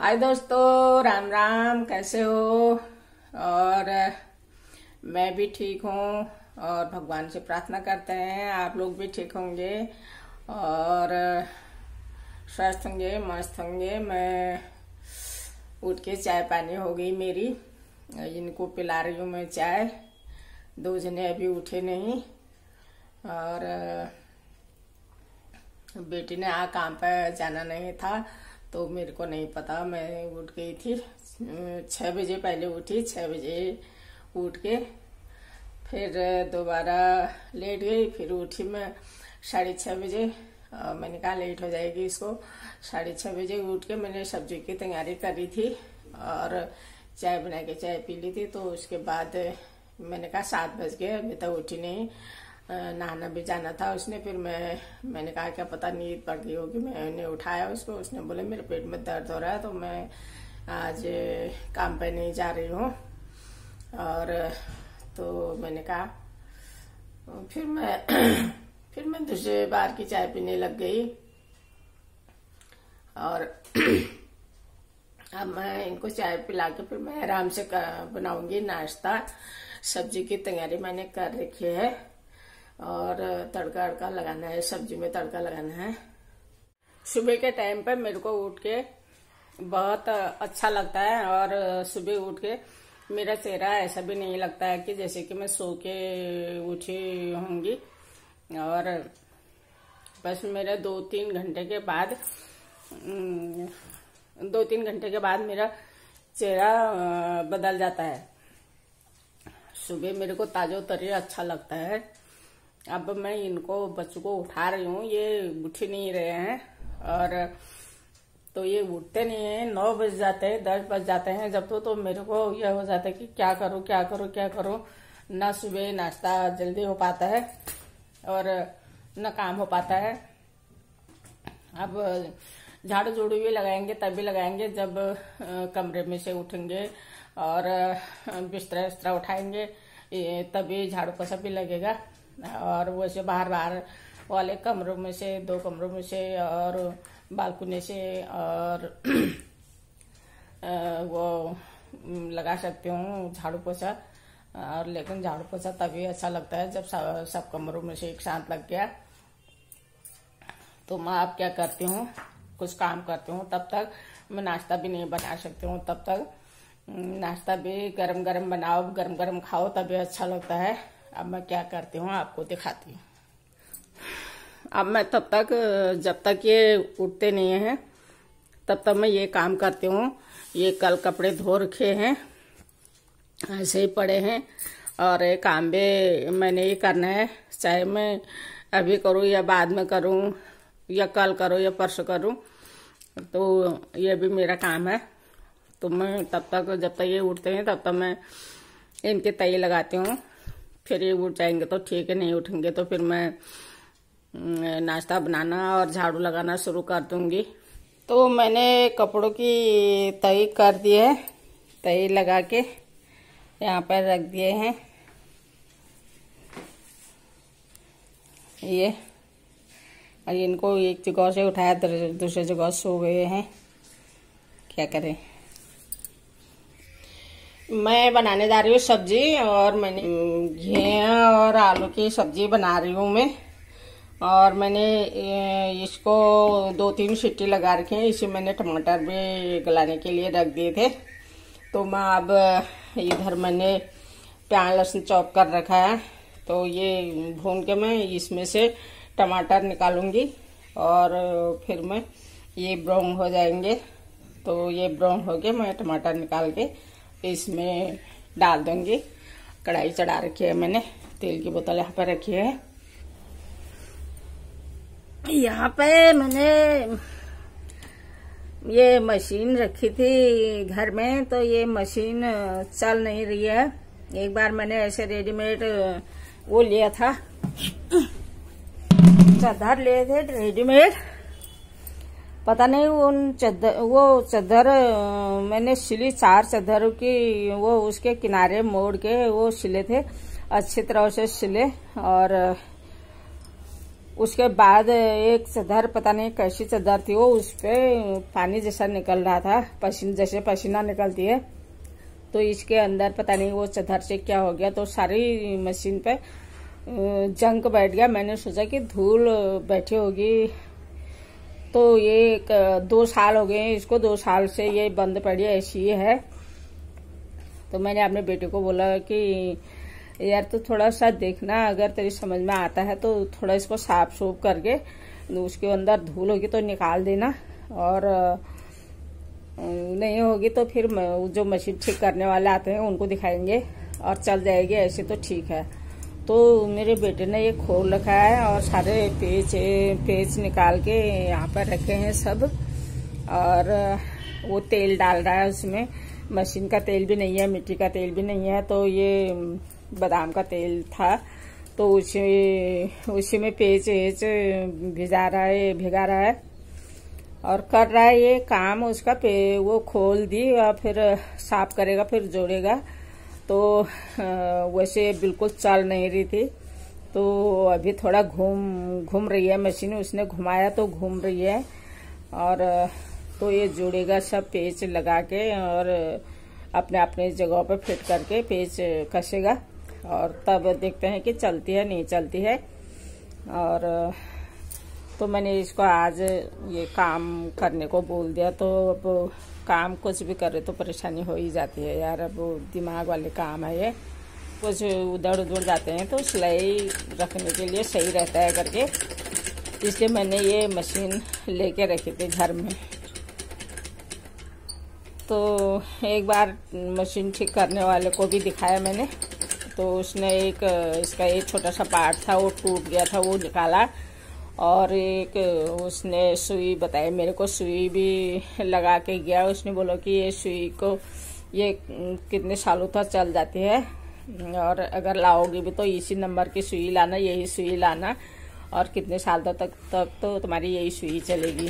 हाय दोस्तों, राम राम। कैसे हो? और मैं भी ठीक हूँ और भगवान से प्रार्थना करते हैं आप लोग भी ठीक होंगे और स्वस्थ होंगे, मस्त होंगे। मैं उठ के चाय पानी हो गई मेरी, इनको पिला रही हूँ मैं चाय। दो जने अभी उठे नहीं और बेटी ने काम पर जाना नहीं था तो मेरे को नहीं पता। मैं उठ गई थी 6 बजे, पहले उठी 6 बजे उठ के, फिर दोबारा लेट गई, फिर उठी मैं 6:30 बजे। मैंने कहा लेट हो जाएगी इसको। 6:30 बजे उठ के मैंने सब्जी की तैयारी करी थी और चाय बना के चाय पी ली थी। तो उसके बाद मैंने कहा 7 बज गए, अभी तक उठी नहीं, नहाना भी जाना था उसने। फिर मैंने कहा क्या पता नींद पड़ गई होगी, मैंने उठाया उसको। उसने बोले मेरे पेट में दर्द हो रहा है तो मैं आज काम पे नहीं जा रही हूँ। और तो मैंने कहा फिर मैं दूसरे बार की चाय पीने लग गई। और अब मैं इनको चाय पिला के फिर मैं आराम से बनाऊंगी नाश्ता। सब्जी की तैयारी मैंने कर रखी है और तड़का लगाना है, सब्जी में तड़का लगाना है। सुबह के टाइम पे मेरे को उठ के बहुत अच्छा लगता है और सुबह उठ के मेरा चेहरा ऐसा भी नहीं लगता है कि जैसे कि मैं सो के उठी होंगी। और बस मेरा 2-3 घंटे के बाद मेरा चेहरा बदल जाता है। सुबह मेरे को ताजो तरीका अच्छा लगता है। अब मैं इनको बच्चों को उठा रही हूँ, ये उठ नहीं रहे हैं और तो ये उठते नहीं है। 9 बज जाते हैं, 10 बज जाते हैं जब तो मेरे को यह हो जाता है कि क्या करूँ। ना सुबह नाश्ता जल्दी हो पाता है और न काम हो पाता है। अब झाड़ू झूड़ू भी लगाएंगे तभी लगाएंगे जब कमरे में से उठेंगे और बिस्तरा उठाएंगे तभी झाड़ू पोछा भी लगेगा। और वैसे बाहर वाले कमरों में से, 2 कमरों में से और बालकनी से और वो लगा सकती हूँ झाड़ू पोछा। और लेकिन झाड़ू पोछा तभी अच्छा लगता है जब सब कमरों में से एक साथ लग गया। तो मैं अब क्या करती हूँ, कुछ काम करती हूँ, तब तक मैं नाश्ता भी नहीं बना सकती हूँ। तब तक नाश्ता भी गरम गरम बनाओ, गरम गरम खाओ तभी अच्छा लगता है। अब मैं क्या करती हूँ आपको दिखाती हूँ। अब मैं तब तक, जब तक ये उठते नहीं हैं तब तक मैं ये काम करती हूँ। ये कल कपड़े धो रखे हैं, ऐसे ही पड़े हैं और ये काम भी मैंने ही करना है। चाहे मैं अभी करूँ या बाद में करूँ या कल करूँ या परसों करूँ, तो ये भी मेरा काम है। तो मैं तब तक, जब तक ये उठते हैं तब तक मैं इनके तय लगाती हूँ। फिर ये उठ जाएंगे तो ठीक है, नहीं उठेंगे तो फिर मैं नाश्ता बनाना और झाड़ू लगाना शुरू कर दूंगी। तो मैंने कपड़ों की तय कर दी है, तय लगा के यहाँ पर रख दिए हैं। ये और इनको एक जगह से उठाया दूसरे जगह सो गए हैं, क्या करें। मैं बनाने जा रही हूँ सब्जी और मैंने घिया और आलू की सब्जी बना रही हूँ मैं। और मैंने इसको 2-3 सीटी लगा रखी है। इसे मैंने टमाटर भी गलाने के लिए रख दिए थे। तो मैं अब इधर मैंने प्याज लहसुन चॉप कर रखा है, तो ये भून के मैं इसमें से टमाटर निकालूंगी और फिर मैं ये ब्राउन हो जाएंगे। तो ये ब्राउन हो गए, मैं टमाटर निकाल के इसमें डाल दूंगी। कढ़ाई चढ़ा रखी है मैंने, तेल की बोतल यहाँ पर रखी है। यहाँ पे मैंने ये मशीन रखी थी घर में, तो ये मशीन चल नहीं रही है। एक बार मैंने ऐसे रेडीमेड वो लिया था, चादर लिए थे रेडीमेड। पता नहीं वो चादर मैंने सिली 4 चादरों की, वो उसके किनारे मोड़ के वो सिले थे, अच्छी तरह से सिले। और उसके बाद एक चादर, पता नहीं कैसी चादर थी वो, उस पे पानी जैसा निकल रहा था, जैसे पसीना निकलती है। तो इसके अंदर पता नहीं वो चादर से क्या हो गया, तो सारी मशीन पे जंग बैठ गया। मैंने सोचा कि धूल बैठी होगी। तो ये 2 साल हो गए इसको, 2 साल से ये बंद पड़ी है, ऐसी है। तो मैंने अपने बेटे को बोला कि यार तो थोड़ा सा देखना, अगर तेरी समझ में आता है तो थोड़ा इसको साफ सूफ करके उसके अंदर धूल होगी तो निकाल देना, और नहीं होगी तो फिर जो मशीन ठीक करने वाले आते हैं उनको दिखाएंगे और चल जाएगी, ऐसे तो ठीक है। तो मेरे बेटे ने ये खोल रखा है और सारे पेच निकाल के यहाँ पर रखे हैं सब, और वो तेल डाल रहा है उसमें। मशीन का तेल भी नहीं है, मिट्टी का तेल भी नहीं है, तो ये बादाम का तेल था। तो उसी में पेच भिगा रहा है और कर रहा है ये काम उसका। वो खोल दी और फिर साफ करेगा, फिर जोड़ेगा। तो वैसे बिल्कुल चल नहीं रही थी, तो अभी थोड़ा घूम रही है मशीन, उसने घुमाया तो घूम रही है। और तो ये जोड़ेगा सब पेच लगा के, और अपने अपने जगह पर फिट करके पेच कसेगा, और तब देखते हैं कि चलती है नहीं चलती है। और तो मैंने इसको आज ये काम करने को बोल दिया। तो अब काम कुछ भी करे तो परेशानी हो ही जाती है यार, अब दिमाग वाले काम है ये, कुछ उधर जाते हैं तो सिलाई रखने के लिए सही रहता है करके, इसलिए मैंने ये मशीन लेके रखी थी घर में। तो एक बार मशीन ठीक करने वाले को भी दिखाया मैंने, तो उसने इसका एक छोटा सा पार्ट था वो टूट गया था, वो निकाला। और एक उसने सुई बताई मेरे को, सुई भी लगा के गया। उसने बोला कि ये सुई को ये कितने सालों तक चल जाती है, और अगर लाओगे भी तो इसी नंबर की सुई लाना, यही सुई लाना, और कितने साल तक तो तुम्हारी यही सुई चलेगी।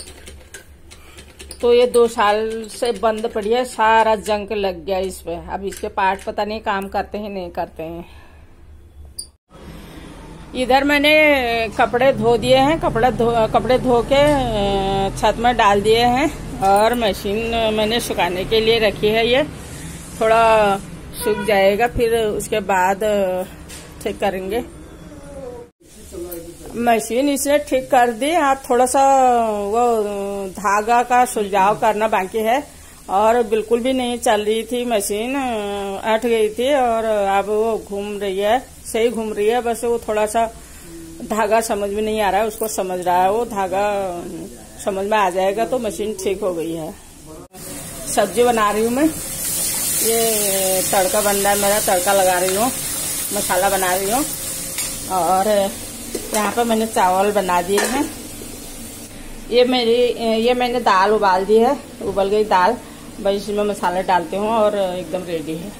तो ये 2 साल से बंद पड़ी है, सारा जंग लग गया इस पे। अब इसके पार्ट पता नहीं काम करते हैं नहीं करते हैं। इधर मैंने कपड़े धो दिए हैं, कपड़े धो के छत में डाल दिए हैं, और मशीन मैंने सुखाने के लिए रखी है। ये थोड़ा सूख जाएगा, फिर उसके बाद ठीक करेंगे। मशीन इसने ठीक कर दी, आप थोड़ा सा वो धागा का सुलझाव करना बाकी है, और बिल्कुल भी नहीं चल रही थी मशीन, अट गई थी। और अब वो घूम रही है, सही घूम रही है, बस वो थोड़ा सा धागा समझ में नहीं आ रहा है, उसको समझ रहा है। वो धागा समझ में आ जाएगा तो मशीन ठीक हो गई है। सब्जी बना रही हूँ मैं, ये तड़का बन रहा है मेरा, तड़का लगा रही हूँ, मसाला बना रही हूँ। और यहाँ पे मैंने चावल बना दिए हैं। ये मैंने दाल उबाल दी है, उबल गई दाल, बस इसमें मसाला डालती हूँ और एकदम रेडी है।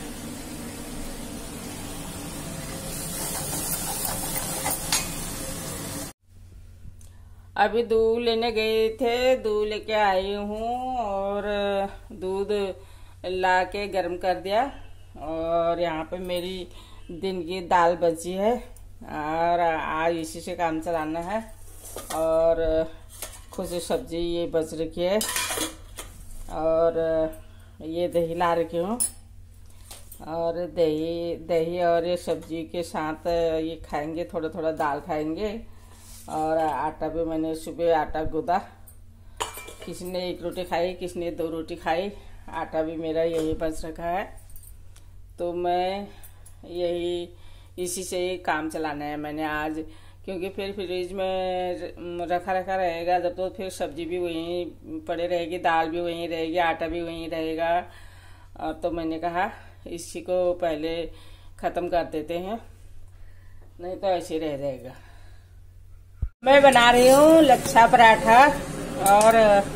अभी दूध लेने गए थे, दूध लेके आई हूँ, और दूध ला के गर्म कर दिया। और यहाँ पे मेरी दिन की दाल बची है, और आज इसी से काम चलाना है। और खुशी सब्जी ये बच रखी है, और ये दही ला रखी हूँ, और दही और ये सब्जी के साथ ये खाएंगे, थोड़ा थोड़ा दाल खाएंगे। और आटा भी मैंने सुबह आटा गूंदा, किसी ने 1 रोटी खाई, किसी ने 2 रोटी खाई। आटा भी मेरा यही बच रखा है, तो मैं इसी से ही काम चलाना है मैंने आज, क्योंकि फिर फ्रिज में रखा रहेगा जब, तो फिर सब्जी भी वहीं पड़े रहेगी, दाल भी वहीं रहेगी, आटा भी वहीं रहेगा। और तो मैंने कहा इसी को पहले ख़त्म कर देते हैं, नहीं तो ऐसे रह जाएगा। मैं बना रही हूँ लच्छा पराठा, और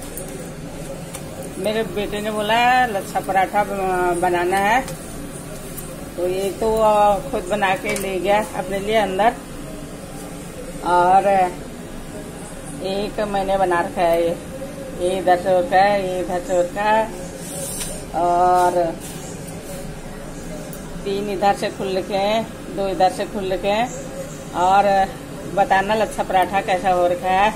मेरे बेटे ने बोला लच्छा पराठा बनाना है, तो ये तो खुद बना के ले गया अपने लिए अंदर। और एक मैंने बना रखा है, ये इधर से उड़का है, ये इधर से उड़का है, और 3 इधर से खुल रखे हैं, 2 इधर से खुल रखे हैं, और बताना लच्छा पराठा कैसा हो रखा है।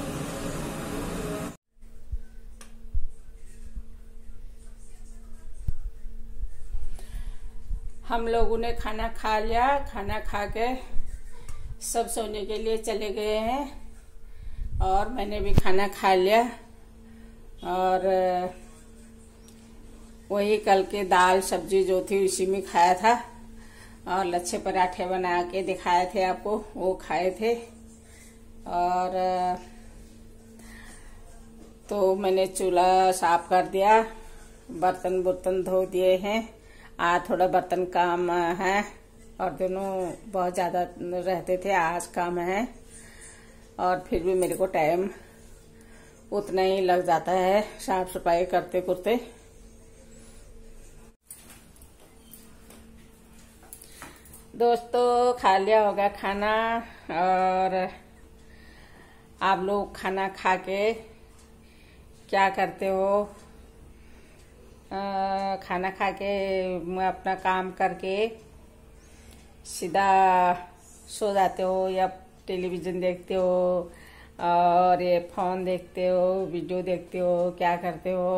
हम लोगों ने खाना खा लिया। खाना खा के सब सोने के लिए चले गए हैं और मैंने भी खाना खा लिया। और वही कल के दाल सब्जी जो थी उसी में खाया था और लच्छे पराठे बना के दिखाए थे आपको, वो खाए थे। और तो मैंने चूल्हा साफ कर दिया, बर्तन बुर्तन धो दिए हैं। आज थोड़ा बर्तन काम है और दोनों बहुत ज्यादा रहते थे, आज काम है। और फिर भी मेरे को टाइम उतना ही लग जाता है साफ सफाई करते करते। दोस्तों खा लिया होगा खाना। और आप लोग खाना खा के क्या करते हो? खाना खा के अपना काम करके सीधा सो जाते हो या टेलीविजन देखते हो और ये फोन देखते हो, वीडियो देखते हो, क्या करते हो?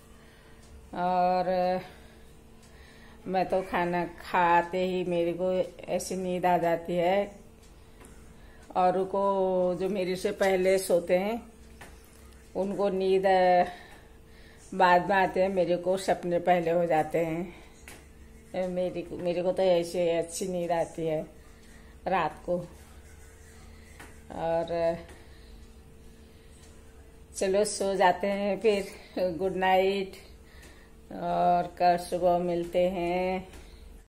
और मैं तो खाना खाते ही मेरे को ऐसी नींद आ जाती है। औरों को जो मेरे से पहले सोते हैं उनको नींद बाद में आते हैं, मेरे को सपने पहले हो जाते हैं। मेरे को तो ऐसे अच्छी नींद आती है रात को। और चलो सो जाते हैं फिर। गुड नाइट और कल सुबह मिलते हैं।